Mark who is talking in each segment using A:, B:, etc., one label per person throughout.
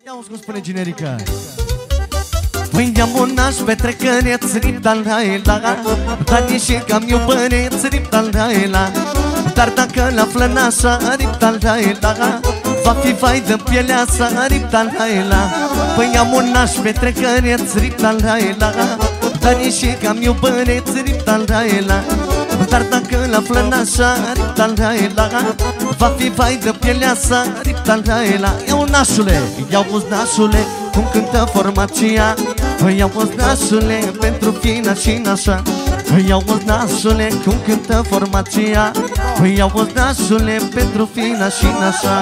A: Ia uzi cum spune generica. Păi am un naș petrecăreț, rip-dal-la-la, dar nici cam iubăreț, rip-dal-la-la. Dar dacă la flănașa, rip-dal-la-la, va fi vai de pielea sa, rip-dal-la-la. Păi am un naș petrecăreț, rip-dal-la-la, dar nici cam iubăreț, rip-dal-la-la. Dar dacă la flănașa, rip-dal-la-la, va fi vai de pielea sa, rip-dal-la-la. Iau nașule, iau uzi nașule, cum cântă formația. Iau uzi nașule, pentru fina și nașa. Iau uzi nașule, cum cântă formația. Iau uzi nașule, pentru fina și nașa.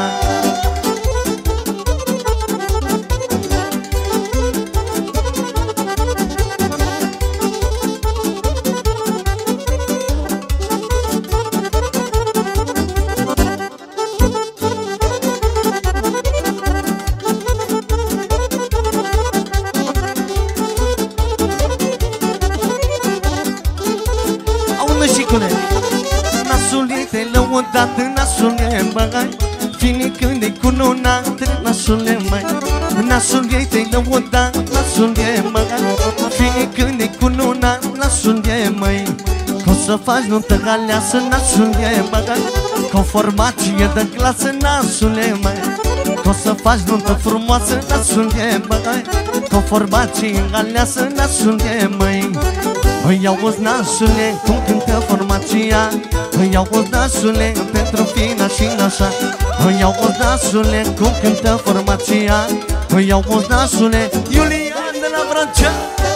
A: Nașule, te lăudat, nașule, băgai, fine când e cununat, nașule, mai. Nașule, te lăudat, nașule, băgai, fine când e cununat, nașule, mai. Că o să faci nuntă aleasă, nașule, băgai, cu o formație de clasă, nașule, mai. Că o să faci nuntă frumoasă, nașule, băgai, cu o formație aleasă, nașule, mai. Îi auzi nașule, cum cântă formația. Îi auzi nașule, pentru fina și nașa. Îi auzi nașule, cum cântă formația. Îi auzi nașule, Iulian de la Vrancea.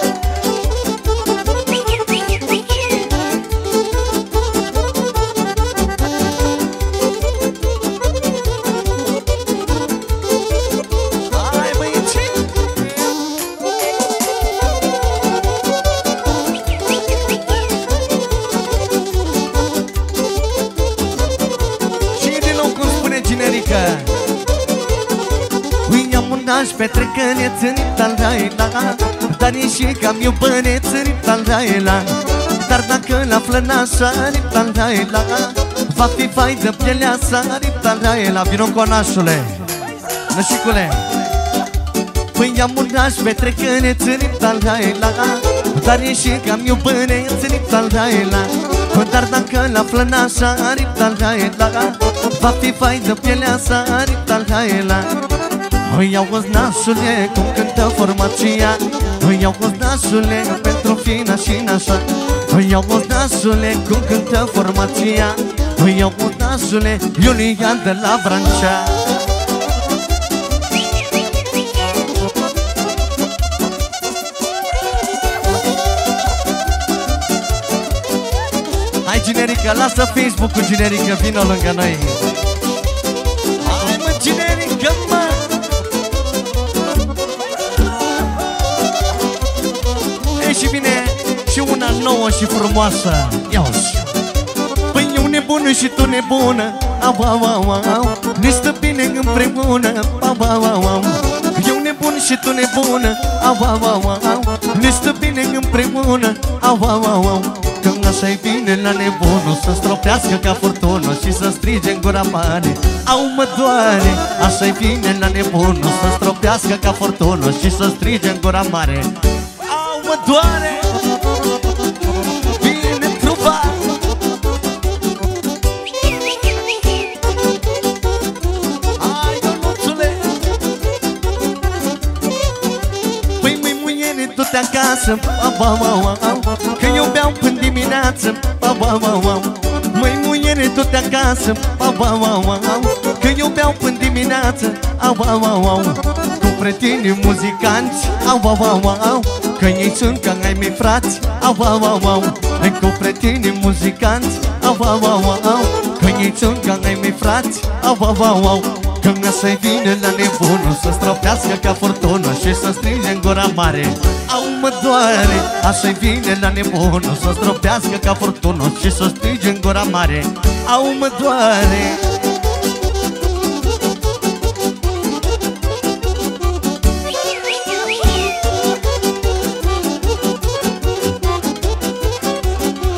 A: Naș petrecăreț, rip-dal-la-la, dar e și cam iubăreț, rip-dal-la-la. Dar dacă la flănașa, rip-dal-la-la, va fi vai de pielea sa, rip-dal-la-la. Vino cu nașule, nășicule. Păi am un naș petrecăreț, rip-dal-la-la, dar e și cam iubăreț, rip-dal-la-la. Dar dacă la flănașa, rip-dal-la-la, va fi vai de pielea sa, rip-dal-la-la. Îi auzi nașule, cum cântă formația. Îi auzi nașule, pentru fina și nașa. Îi auzi nașule, cum cântă formația. Îi auzi nașule, Iulian de la Vrancea. Hai generica, lasă Facebook-ul generica, vină lângă noi. Hai mă generica, mă. Și vine și una nouă și frumoasă. Ia-o-și. Păi eu nebună și tu nebună, au, au, au, au, ne stă bine împreună, au, au, au, au. Eu nebun și tu nebună, au, au, au, au, ne stă bine împreună, au, au, au, au. Când așa-i bine la nebunul, să stropească ca furtună și să strige în gura mare. Au, mă doare, așa-i bine la nebunul, să stropească ca furtună și să strige în gura mare. Mă doare, bine trupat. Ai, Ionuțule. Păi măi muiere, du-te acasă, au, au, au, au, că eu beau până dimineață, au, au, au, au. Măi muiere, du-te acasă, au, au, au, au, că eu beau până dimineață, au, au, au, au. Cu prietenii muzicanți, au, au, au, au, că ei sunt ca ai mei frați, au, au, au, au. Cu prietenii muzicanți, au, au, au, au, că ei sunt ca ai mei frați, au, au, au, au. Când așa-i vine la nebunul, să stropească ca furtună și să strige în gura mare. Au, mă doare, așa-i vine la nebunul, să stropească ca furtună și să strige în gura mare. Au, mă doare.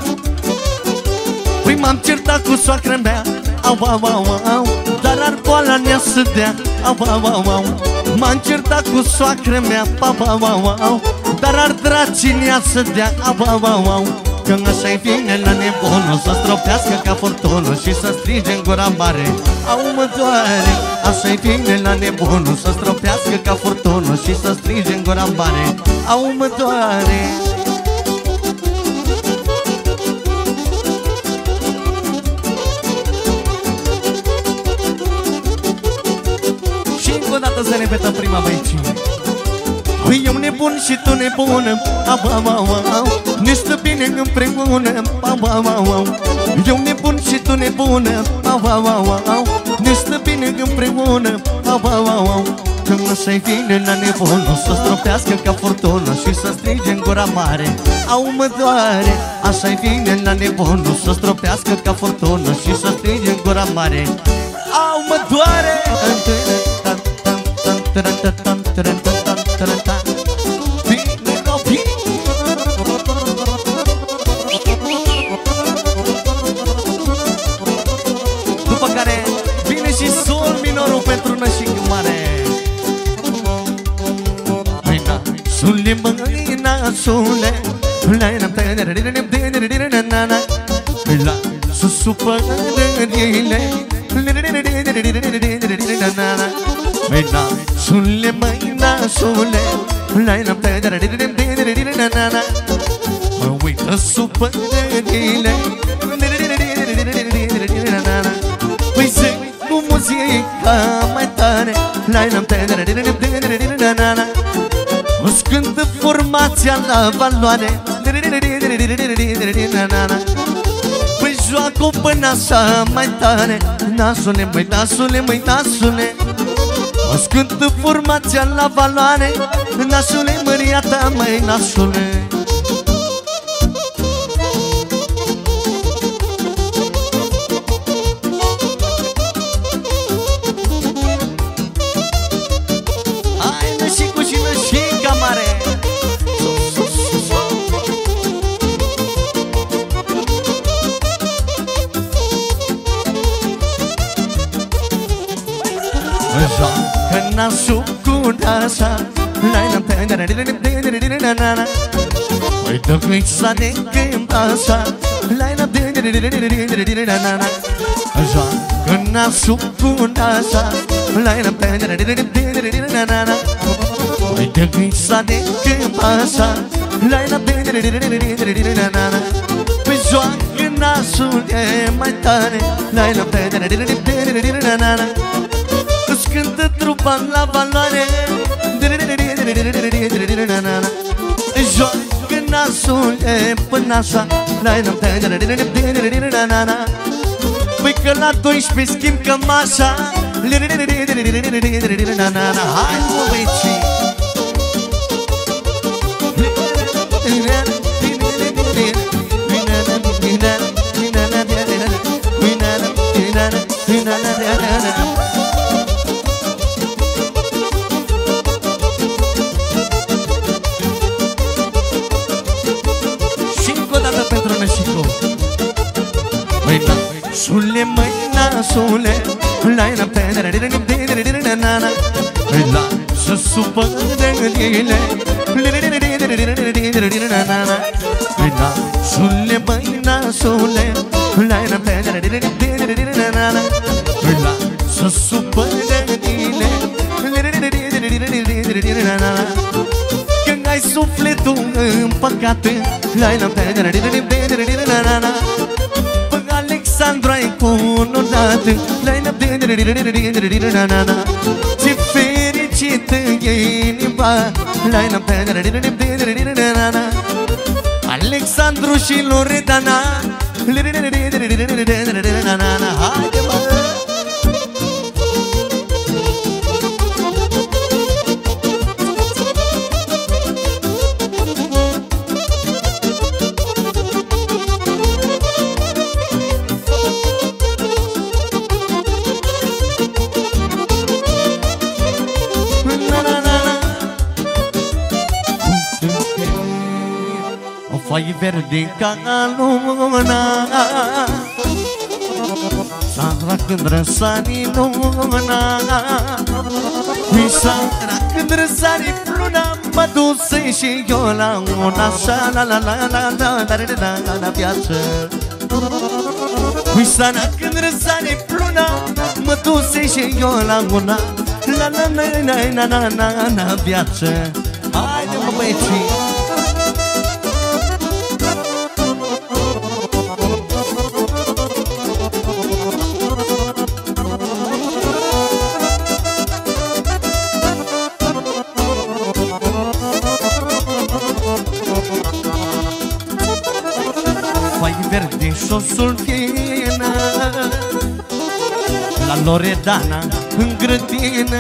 A: M-am certat cu soacră mea, au, au, au, au, dar arboala nea să dea, au, au, au, au. M-am certat cu soacră mea, au, au, au, au. Dar ar dracinea să dea, au, au, au, au. Că așa-i vine la nebunul să stropească ca furtunul și să strige în gura mare, au, mă doare. Așa-i vine la nebunul să stropească ca furtunul și să strige în gura mare, au, mă doare. Și încă o dată să repetăm prima, băieții. Eu nebun și tu nebună, au, au, au, au. Ne stă bine împreună, au, au, au, au. Eu nebun și tu nebună, au, au, au, au. Ne stă bine împreună, au, au, au, au. Când așa-i vine la nebunul să stropească ca furtună și să strige în gura mare, au, mă doare. Așa-i vine la nebunul să stropească ca furtună și să strige în gura mare, au, mă doare. După care vine și sol minorul pentru nășică mare. Hai na, sule măi nasule, la susu pădările, hai na, sule măi nasule, mă uită sub pădările. Păi zic cu muzica mai tare, îți cântă formația la valoare. Păi joacă-o până așa mai tare, nasule, măi, nasule, măi, nasule. Îți cântă formația la valoare, nasule, măria ta, măi, nasule. Joacă nasul cu nașa, păi dă mixa de când așa, joacă nasul cu nașa, păi dă mixa de când așa, păi joacă nasul e mai tare, îți cântă trupa la valoare, joacă nasul e până așa. Păi că la 12 schimb cămașa. Hai mă băieții, sule măi nasule, la susu pădările, la sule măi nasule, la susu pădările. Când ai sufletul împăcat, Alexandru ai cununat, ce fericită e inima, Alexandru și Loredana. Haide mă! Fai verde ca luna, seara când răsari luna, ui seara când răsari luna, mă duse și eu la una, așa la la la la la la la la la viață. Ui seara când răsari luna, mă duse și eu la una, la la la la la la la la viață. Haide mă băieții! Fai verde șosul vină la Loredana în grădină.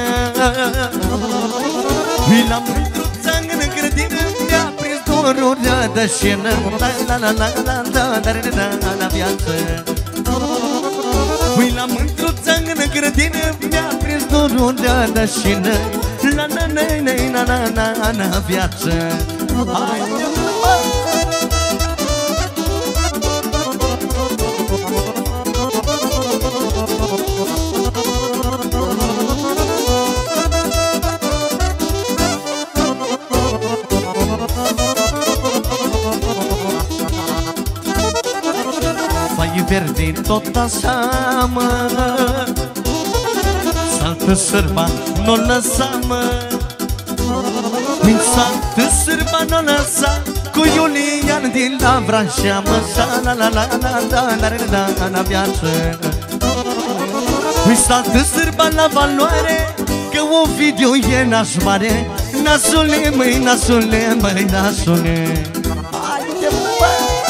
A: La mândruța în grădină mi-a prins dorul de șenă. La la la la la la la la viață. La mândruța în grădină mi-a prins dorul de șenă. La la la la la la la viață. Hai verde tot așa, mă, saltă sârba n-o lăsa, mă. Saltă sârba n-o lăsa cu Iulian din la Vrancea, mă. La la la la la la la la la viață. Saltă sârba la Valoare că Ovidiu e naș mare. Nasule, măi, nasule, măi, nasule. Haide, bă!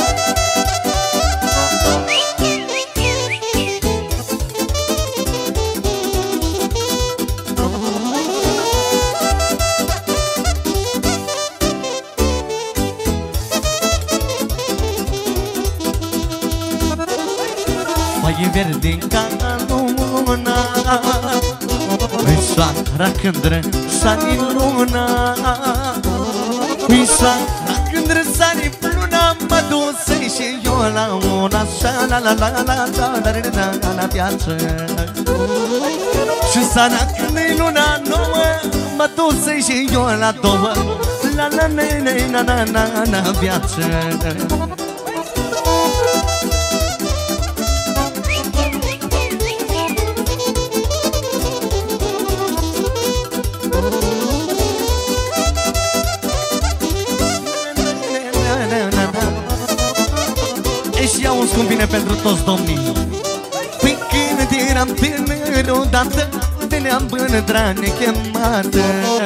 A: Mai verde ca luna, îi seara când răsari luna, îi seara când răsari luna, mă duse și eu la una, așa la la la la la la la la viață. Și seara când-i luna nouă, mă duse și eu la două, la la la la la la la viață. Și iau un scump bine pentru toți domnii. Păi când eram tânăr odată, veneam bânădra nechemată.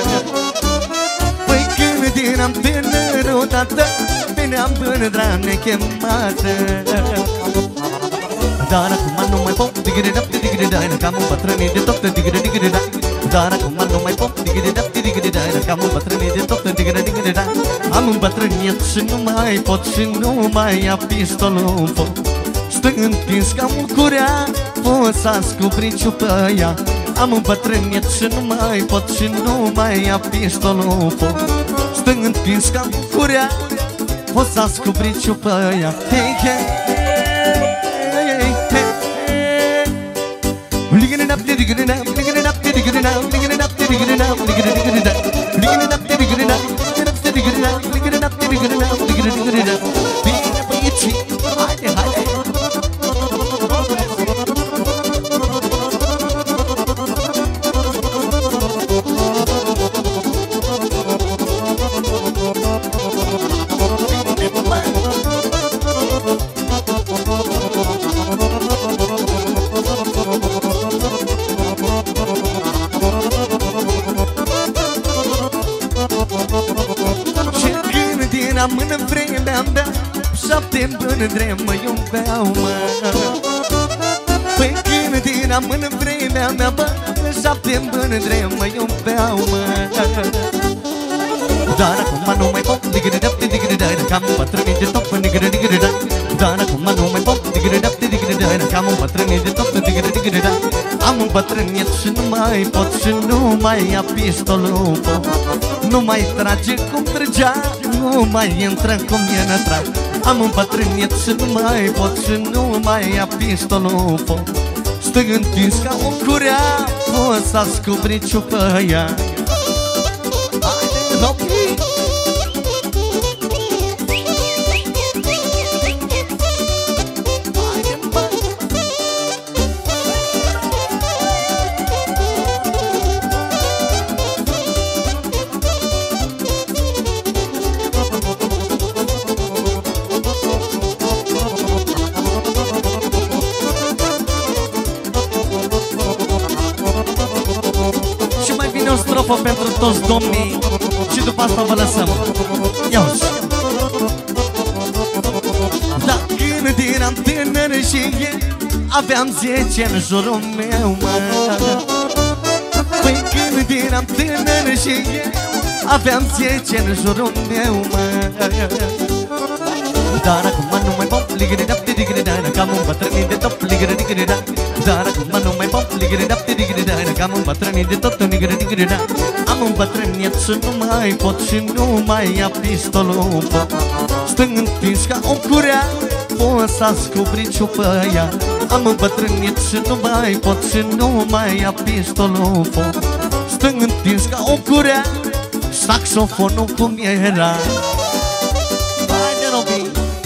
A: Păi când eram tânăr odată, veneam bânădra nechemată. Dar acum nu mai pot, digre-dap, digre-dai, că am îmbătrânit de tot, digre-digre-dai. Dar acum nu mai pot, digre-dap, digre-dai, că am îmbătrânit de tot, digre-digre-dai. Am îmbătrânit și nu mai pot și nu mai ia pistolul în foc. Stă întins ca un curea, posați cu briciu pe ea. Am îmbătrânit și nu mai pot și nu mai ia pistolul în foc. Stă întins ca un curea, posați cu briciu pe ea. Hey, hey, hey, hey, hey. Ligin it up, digin it up, digin it up, digin it up, digin it up, digin it up, digin it up, digin it up, digin it up, digin it up. Bine băieții, haide, haide! Eram în vremea mea, 7 bândre mă iubeau, mă. Păi când eram în vremea mea, bă, 7 bândre mă iubeau, mă. Dar acum nu mai pot, digre-dap, digre-dai, că am îmbătrânit de tot, digre-digre-dai. Dar acum nu mai pot, digre-dap, digre-dai, că am îmbătrânit de tot, digre-digre-dai. Am îmbătrânit și nu mai pot și nu mai ia pistolul în foc. Nu mai trage cum trăgea, nu mai intră cum e nătrat. Am îmbătrânit și nu mai pot și nu mai ia pistolul în foc. stă întins ca o curea, posați cu briciu pe ea. Haide, copii! Pentru toți domnii și după asta vă lăsăm. Ia-uzi! Da, când eram tânăr și aveam 10 în jurul meu, mă. Păi când eram tânăr și aveam 10 în jurul meu, mă. Dar acum nu mai pot ligri-dap-ti digri-da-da, cam un bătrânii de top ligri-digri-da. Dar acum nu mai pot ligri-dap-ti digri-da-da, cam un bătrânii de tot ligri-digri-da. Am îmbătrânit și nu mai pot și nu mai ia pistolul. Stâng întins ca o curea, posați cu briciu pe ea. Am îmbătrânit și nu mai pot și nu mai ia pistolul. Stâng întins ca o curea, saxofonul cum era. Haide, Robi!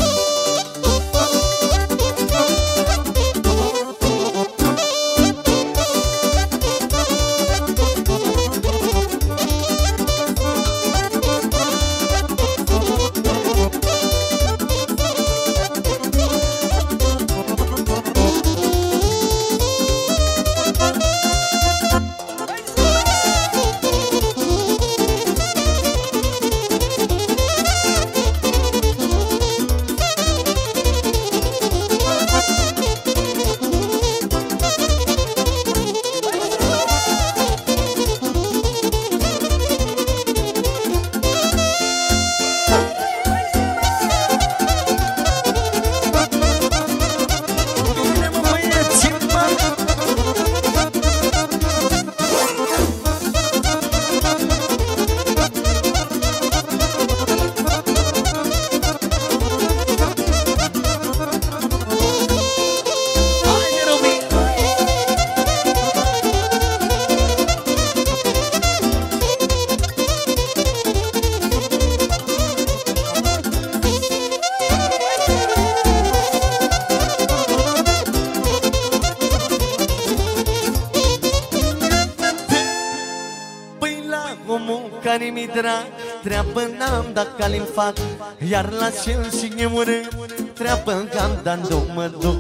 A: Care-mi drag, treabă n-am dacă le-mi fac. Iar la cel și e urât, treabă că-am dat nu mă duc.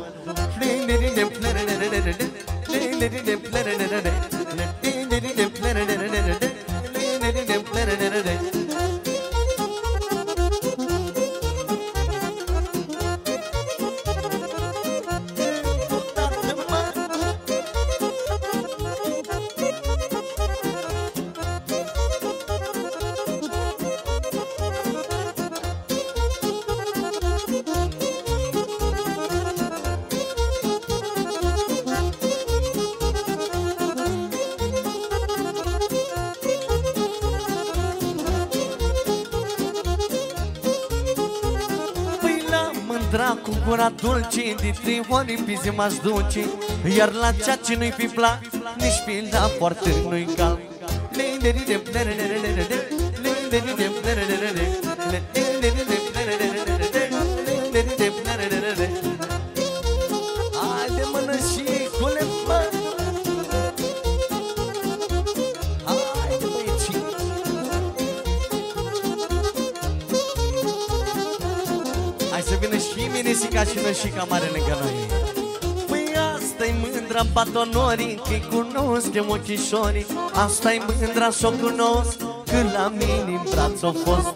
A: Cu gura dulce, de 3 ori pe zi m-aș duce. Iar la ceea ce nu-i fi plac, nici pilda foarte nu-i cal. Haide mână și cule, mă! Haide băieții! Hai să vină și Minesica și Nășica mare lângă noi. Păi asta-i mândra batonorii, că-i cunosc de ochișorii. Asta-i mândra s-o cunosc, când la mine în braț o fost.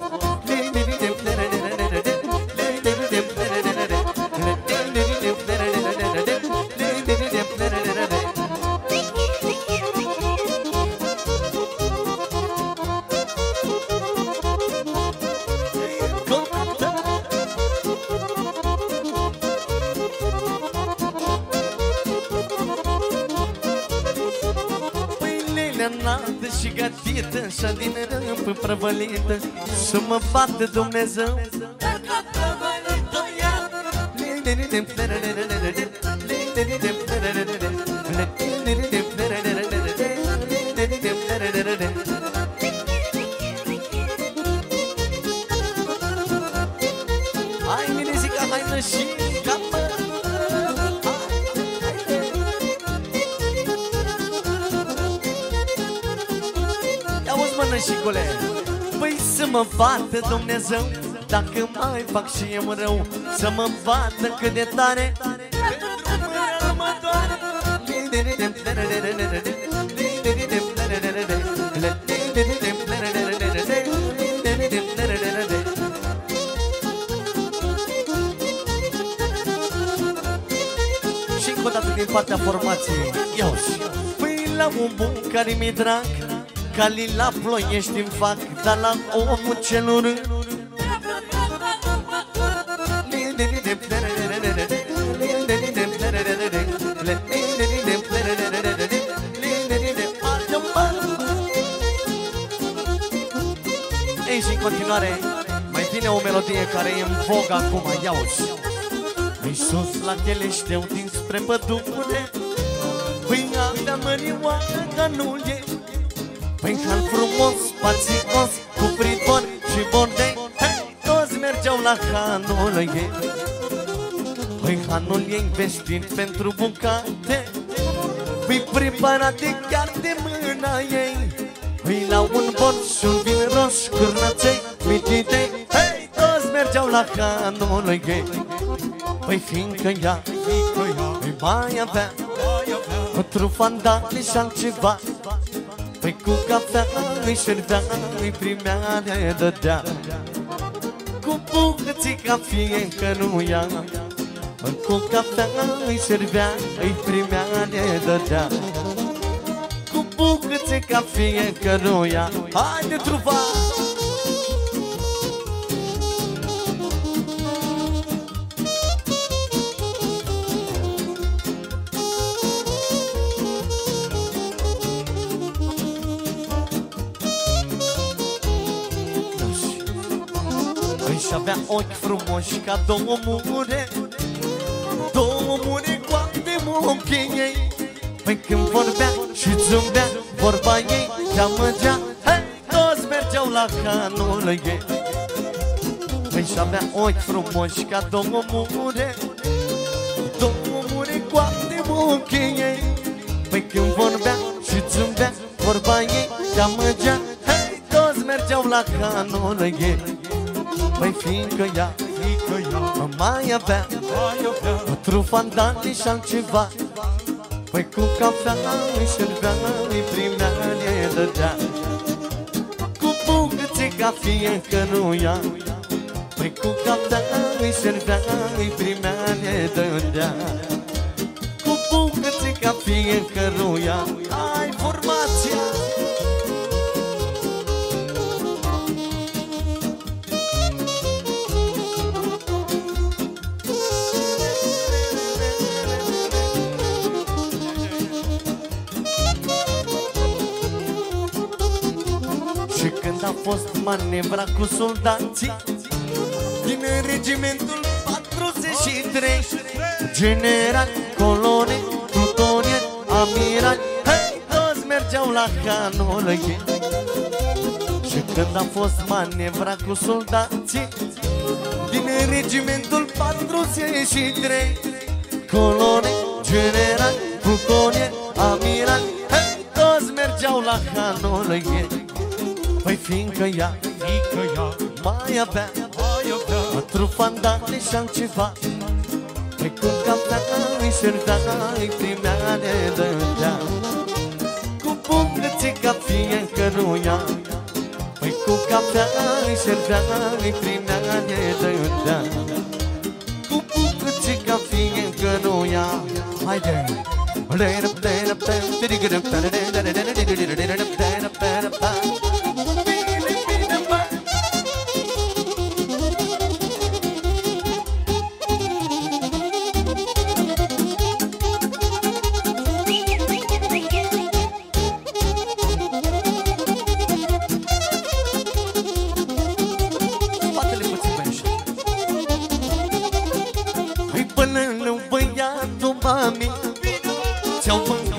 A: Înaltă și gătită, și din râmpă prăvălită, să mă bată Dumnezeu. Hai, Minezica, hai nășica, mă! Ia-uzi, mă, nășicule! Păi să mă bată Dumnezeu dacă mai fac și eu rău, să mă bată cât de tare pentru mâna mă doare. Și încă o dată din partea formației. Ia-uzi. Păi la un bun care mi-e drag, Cali la Ploiești îmi fac, dar la omul cel urât Ei, și în continuare mai vine o melodie care e în vogă acum. Ia-uzi. Mai sus la Cheleșteu dinspre pădure, păi avea mărioară că nu e, păi hal frumos, spațios, cu pridon și bordei, hey, toți mergeau la hanul ei. Păi hanul ei vestit pentru bucate, păi preparate chiar de mâna ei. Păi la un bord și un vin roș, cârnaței, mitite, hei, toți mergeau la hanul ei. Păi fiindcă ea, păi mai avea o trufandale și altceva, păi cu cafea îi șervea, îi primea, le dădea, cu bucățica fiecăruia. Cu cafea îi șervea, îi primea, le dădea, cu bucățica fiecăruia. Haide, trufa! Și avea ochi frumoși ca două mure, două mure goale ochii ei. Păi când vorbea și zâmbea, vorba ei te-amăgea, hei, toți mergeau la hanul ei. Păi și avea ochi frumoși ca două mure, două mure goale ochii ei. Păi când vorbea și zâmbea, vorba ei te-amăgea, hei, toți mergeau la hanul ei. Păi fiindcă ea mă mai avea o trufandale și altceva, păi cu cafea îi șervea, îi primea, le dădea, cu bucățica fiecăruia. Păi cu cafea îi șervea, îi primea, le dădea, cu bucățica fiecăruia. Ai formația! Și când a fost manevra cu soldații din regimentul 43, generali, coloneli, plutonieri, amirali, hei, toți mergeau la hanul ei. Și când a fost manevra cu soldații din regimentul 43, coloneli, generali, plutonieri, amirali, hei, toți mergeau la hanul ei. Păi fiindcă ea mai avea o trufandale și altceva, păi cu cafea îi șervea, îi primea, le dădea, cu bucățica fiecăruia. Păi cu cafea îi șervea, îi primea, le dădea, cu bucățica fiecăruia. Haide! Ți-au mâncat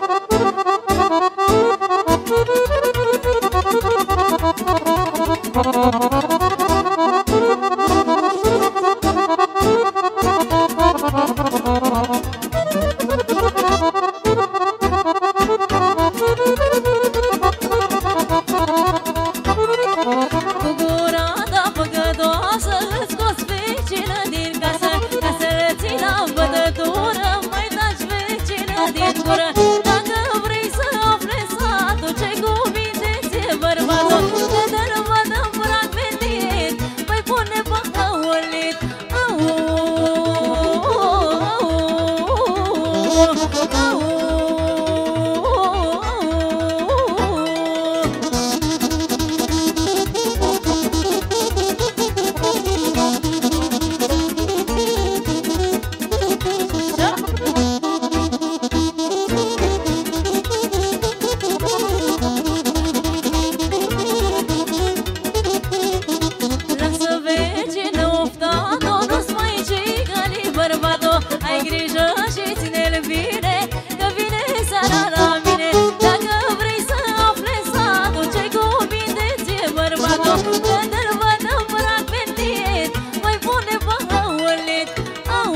B: Când-l văd împărat venit, mai pune băulit. Au,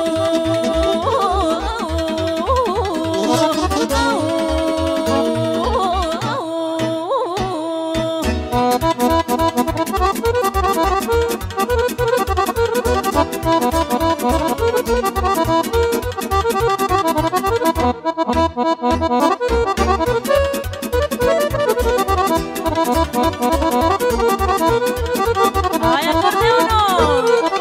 B: hai acordeonul!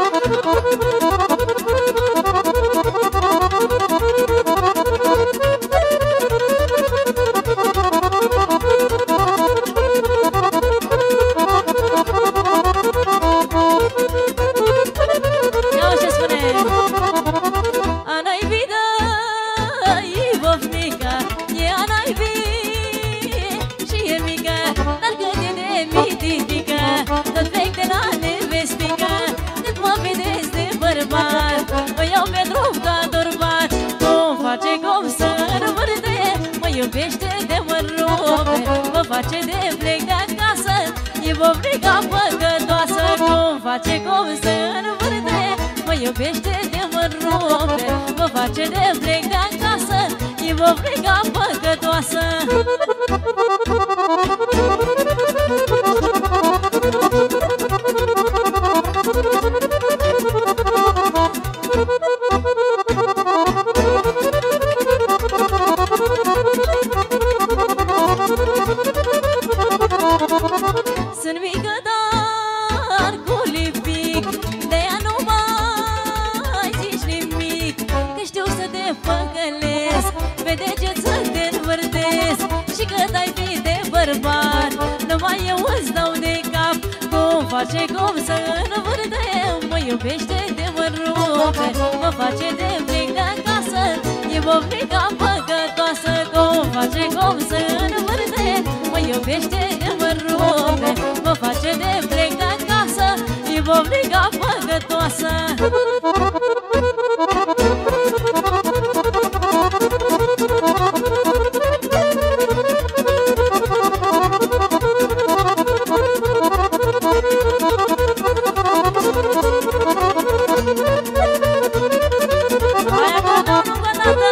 B: Ia ce spune! Ana-i vidă, e vofnică, e Ana-i și e mică, dar când e de mitifică, tot trec de la nevestică. Când mă vedeți de bărbat, mă iau pe drum ca dorbat. Cum face cum să învârte, mă iubește de mă rupe, mă face de plec de acasă, e vofnica păcătoasă. Cum face cum să învârte, mă iubește de mă rupe, mă face de plec de acasă, e vofnica păcătoasă. Sunt mică, dar cu lipic, de-aia nu mai zici nimic, că știu să te păcălesc, pe deget să te învârtesc. Și că dai fi de bărbat, numai eu îți dau de cap. Cum face cum să învârte, mă iubește de mă rupe, mă face de plec de acasă, e vofnica păcătoasă. Cum face cum să învârte, mă iubește de mă rupe, mă face de plec de acasă, e vofnica păcătoasă. Hai acordeonul încă o dată!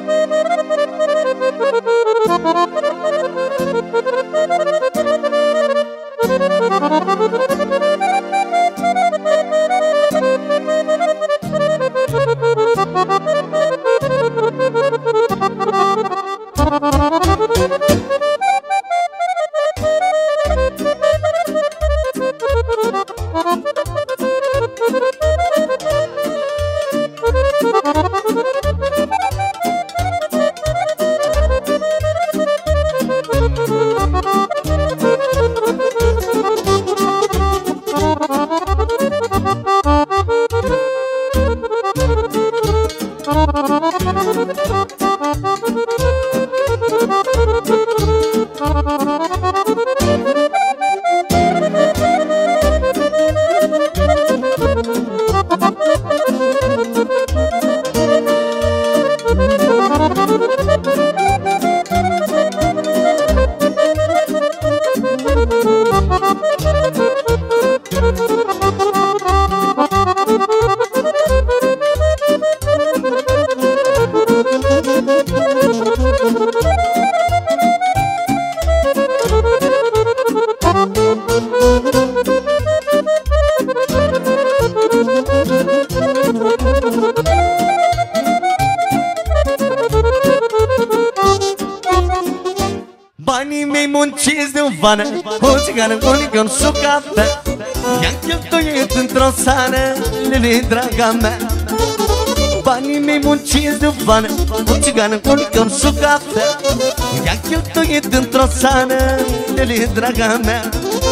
A: Banii mei munciți de-o vană, o țigană, o licor și o cafea, i-am cheltuit într-o seară, lele, draga mea. Banii mei munciți de-o vană, o țigană, o licor și o cafea, i-am cheltuit într-o seară, lele, draga mea.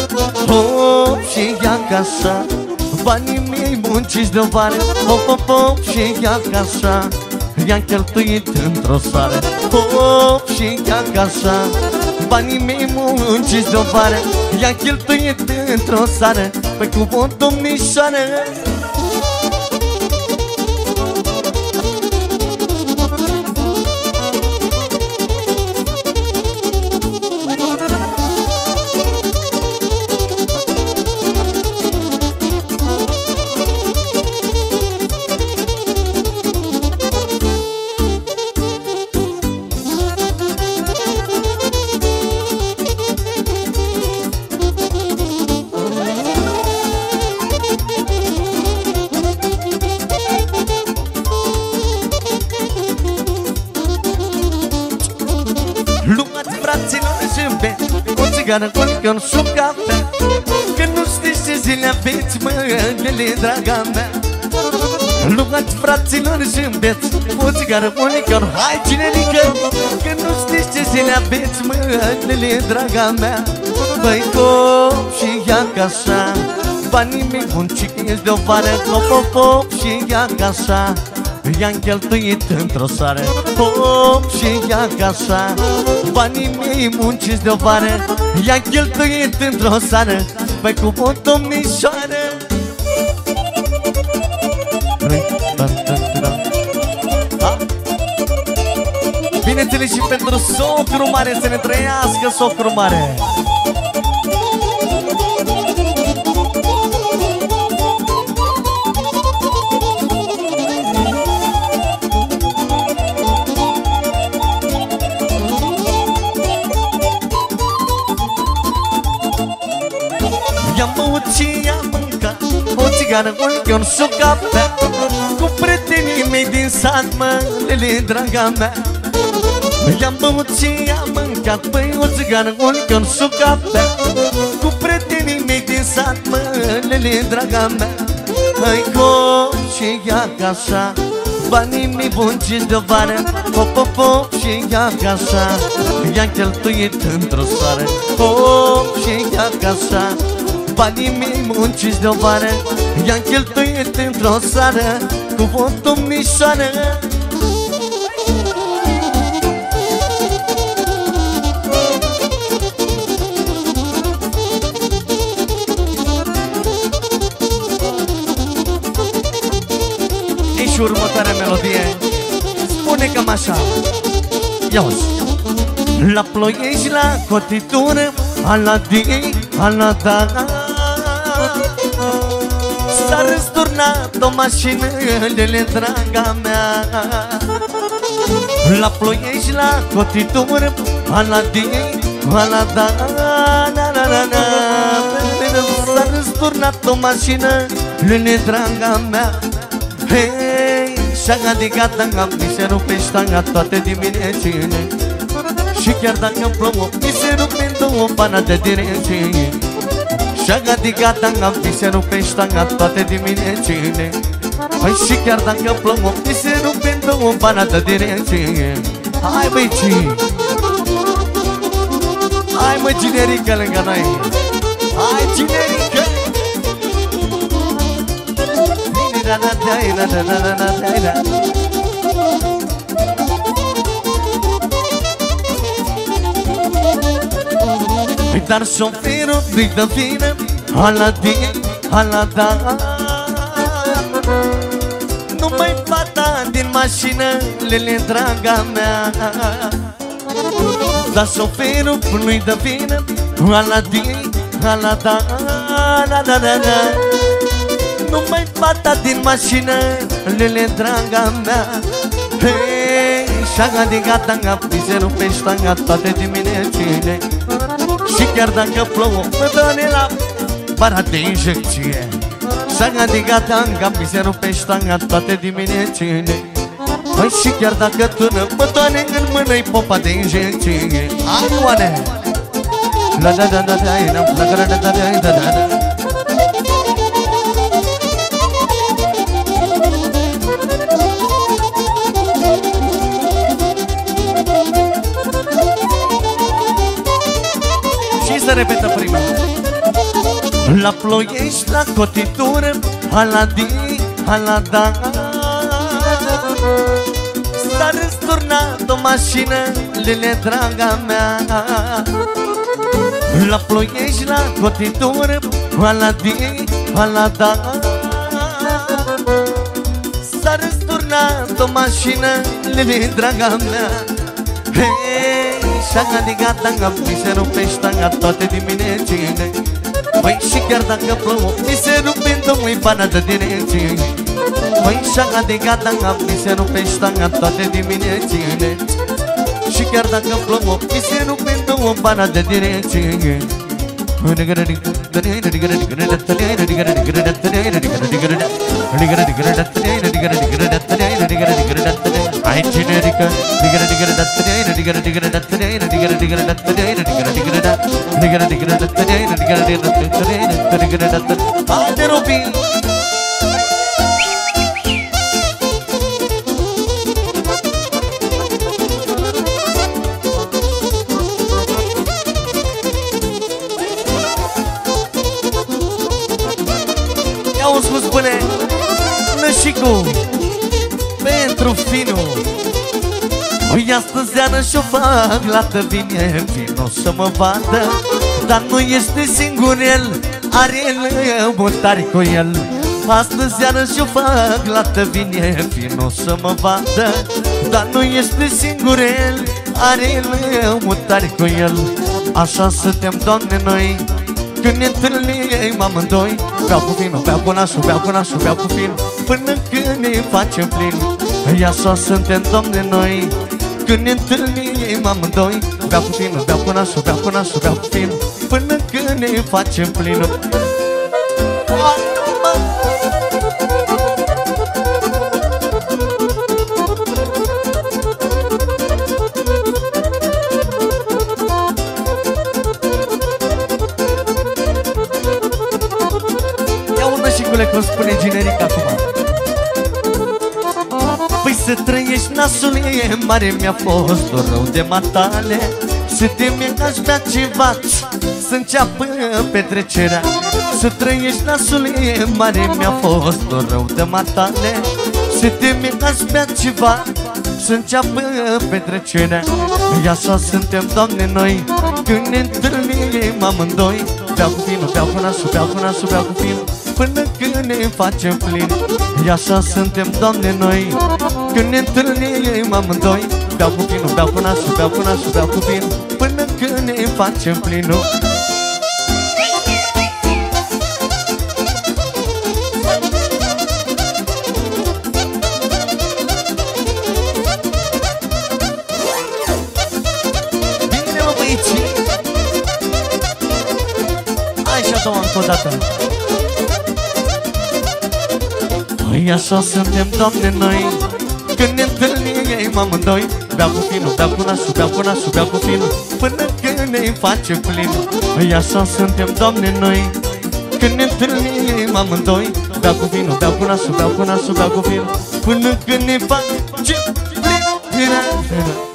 A: Hop și ia casa, banii mei munciți de-o vană, hop și ia casa, i-am cheltuit într-o seară, hop și ia casa. Banii mei munciți de-o vară, i-am cheltuit într-o seară, păi cu o domnișoară. O țigană, o licor și o cafea, că nu știți ce zile aveți, mă, lele, draga mea. Luați, fraților, și îmbeți o țigană, o licor, hai, cinerică, că nu știți ce zile aveți, mă, lele, draga mea. Băi, cop și ia casa, banii mei munciți de-o vară, hop și ia casa, i-am cheltuit într-o seară, hop și ia casa. Banii mei munciți de-o vară, i-am cheltuit într-o seară, păi cu o domnișoară. Bineînțeles și pentru socru mare, să ne trăiască socru mare. I-am băut și i-am mâncat o țigană, o licor și o cafea, cu prietenii mei din sat, mă, lele, draga mea. I-am băut și i-am mâncat, băi, o țigană, o licor și o cafea, cu prietenii mei din sat, mă, lele, draga mea. Hai, cop și ia casa, banii mei munciți de-o vară, hop și ia casa, i-am cheltuit într-o seară, hop și ia casa. Banii mei munciți de-o vară, i-am cheltuit într-o seară, cu o domnișoară. E și următoarea melodie spune cam așa. Ia-uzi. La Ploiești, la cotitură, Aladii, Alada, s-a răsturnat o mașină, lele, draga mea. La Ploiești, la cotitură, Aladin, Alada, na-na-na-na. S-a răsturnat o mașină, Lune, draga mea. Hei, și-a gata, mi se rupe ștanga toate diminețile. Și chiar dacă plouă, mi se rupe două pana de direcție. Și-a gata, mi se rupe ștanga toate diminețile. Păi și chiar dacă plouă, mi se rupe două pana de direcție. Hai băi, hai mă, generică lângă noi. Hai, generică. Dar șoferul nu-i dă vină, Aladin, Alada. Numai fata din mașină, Lele, draga mea. Dar șoferul nu-i dă vină, Aladin, Alada, na-na-na-na. Numai fata din mașină, Lele, draga mea. Hei, și-a gata, mi se rupe ștanga toate diminețile. Și chiar dacă plouă, mă dă-ne la bara de injecție. Și-a gata, mi se rupe ștanga toate diminețile. Păi și chiar dacă tună, mă dă-ne în mână-i popa de injecție. Hai, oane! La da da da da da da da da da da da. Să repetă prima. La Ploiești, la cotitură, Aladin, Alada. S-a răsturnat o mașină, Lele, draga mea. La Ploiești, la cotitură, Aladin, Alada. S-a răsturnat o mașină, Lele, draga mea. Hei, și-a gata, mi se rupe ștanga toate diminețile. Păi și chiar dacă plouă, mi se rupe în două-i pana de direcție. Păi și-a gata, mi se rupe ștanga toate diminețile. Și chiar dacă plouă, mi se rupe în două pana de direcție. Hai, generică. Haide, Robi! Ia-o spus, spune Nășicu pentru Finu. Oi, astăzi iară și-o fac lată, vine Finu să mă vadă. Dar nu este singur el, are lămutari cu el. Astăzi iară și-o fac lată, vine Finu să mă vadă. Dar nu este singur el, are lămutari cu el. Așa suntem, Doamne, noi, când ne întâlnim amândoi. Beau cu Finu, beau cu nașul, beau cu nașul, beau cu Finu, până când ne facem plin. Ei, așa suntem, Doamne, noi, când ne întâlnim amândoi. Beau cu Finu, beau cu nașul, beau cu nașul, beau cu Finu, până când ne facem plin. Cum spune generic acum. Păi să trăiești, nasule, mare mi-a fost dor rău de matale. Să te mi-aș bea ceva, să înceapă petrecerea. Să trăiești, nasule, mare mi-a fost dor rău de matale. Să te mi-aș bea ceva, să înceapă petrecerea. E așa suntem, Doamne, noi, când ne întâlnim amândoi. Beau cu Finu, beau cu nașul, beau cu nașul, beau cu Finu, până când ne facem plin. E așa suntem, Doamne, noi, când ne întâlnim amândoi. Beau cu Finu, beau cu nașul, beau cu nașul, beau cu Finu, până când ne facem plin. încă o dată. Păi așa suntem, Doamne, noi, când ne întâlnim amândoi. Beau cu finul, beau cu nasul, beau cu nasul, beau cu finul, până când ne face plin. Păi așa suntem, Doamne, noi, când ne întâlnim amândoi. Beau cu vinul, beau cu nasul, beau cu nasul, beau cu finul, până când ne face plin.